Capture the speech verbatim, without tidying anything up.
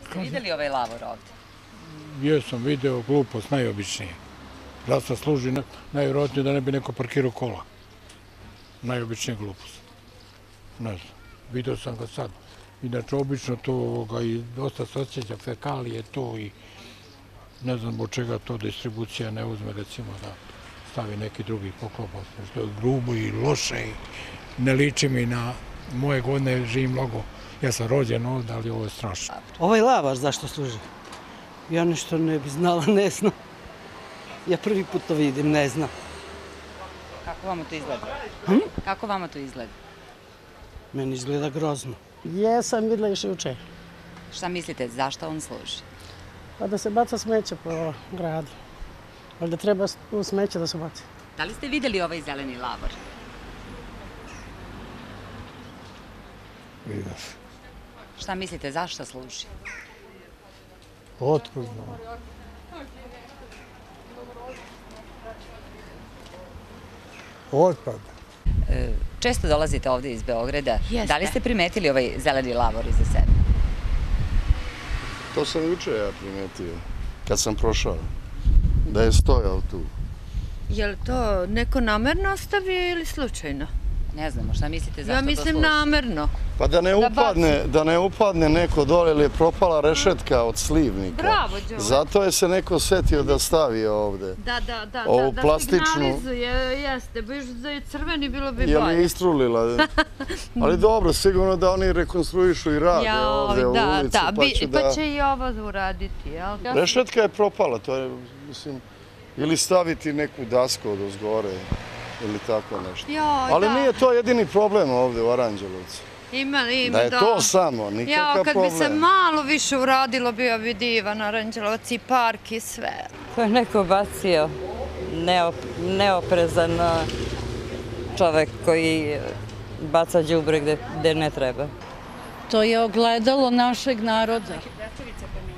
Ste vidjeli ovaj lavor ovde? Jesam video, glupost najobičnije. Da se služi najvjerojatnije da ne bi neko parkirao kola. Najobičnije glupost. Ne znam, video sam ga sad. Inače, obično to i dosta se osjeća fekalije to i ne znam od čega to distribucija ne uzme, recimo da stavi neki drugi poklop, što je grubo i loše i ne liči mi na moje godine, živim mnogo. Ja sam rođen ovdje, ali ovo je strašno. Ovaj lavar zašto služi? Ja nešto ne bi znala, ne znam. Ja prvi put to vidim, ne znam. Kako vama to izgleda? Kako vama to izgleda? Meni izgleda grozno. Jesam vidjela još juče. Šta mislite, zašto on služi? Pa da se baca smeće po gradu. Ali da treba u smeće da se baci. Da li ste vidjeli ovaj zeleni lavor? Vidio se. Šta mislite, zašto služi? Otkud znam? Otpad. Često dolazite ovde iz Beograda. Jeste. Da li ste primetili ovaj zeleni lavor iza sebe? To sam juče ja primetio, kad sam prošao, da je stojao tu. Je li to neko namerno ostavio ili slučajno? Ne znamo, šta mislite, zašto Ja to služi? mislim namerno. Pa da ne Da upadne, da ne upadne neko dole, jer je propala rešetka od slivnika. Bravo, Đole. Zato je se neko setio da stavi ovde. Da, da, da, Ovu da, da plastičnu- signalizuje, jeste. Biš da je crveni, bilo bi Jel je bolje. istrulila? Ali dobro, sigurno da oni rekonstruišu i rade Ja, ovde u da, ulicu, da, pa bi- će pa da... će i ovo uraditi, jel? Rešetka je propala, to je, mislim, ili staviti neku dasku od ozgore, ili tako nešto. Joj, Ali da. nije to jedini problem ovde u Aranđelovcu. Ima, ima, Da je da. to samo, Ja, nikakav kad bi se problem. malo više uradilo, bio bi divan Aranđelovac i park i sve. To je neko bacio, neop, neoprezan čovek koji baca đubre gde, gde ne treba. To je ogledalo našeg naroda.